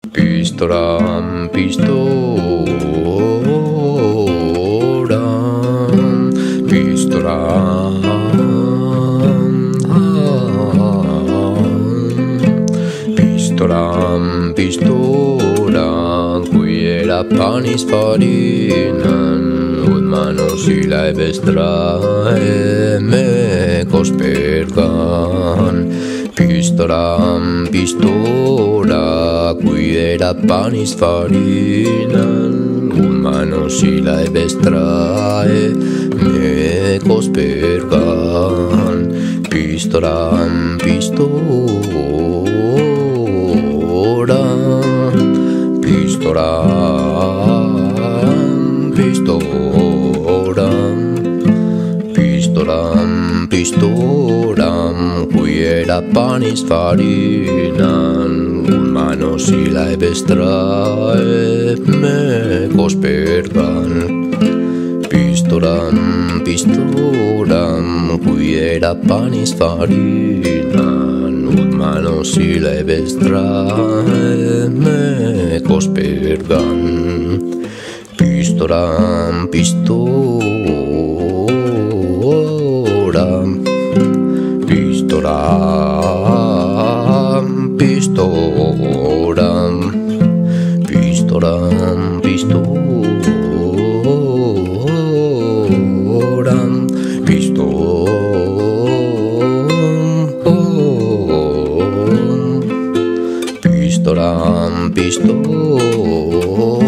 Pistolam, pistolam, pistolam, pistolam, pistolam, kui elab paanis farinan, manos y la ebestrae me kospelgan. Pistolam, pistola, kui elab paanis farinan, manos y la ebestrae me kospelgan. Pistolam, pistola, pistolam, pistolam, pistolam, pistolam, kui elab paanis farinan, manos y la ebestrae me kospelgan. Pistolam, pistolam, kui elab paanis farinan, manos y la ebestrae me kospelgan. Pistolam, pistolam, pistolam, pistolam, pistolam, pistolam, pistolam, pistolam, pistolam.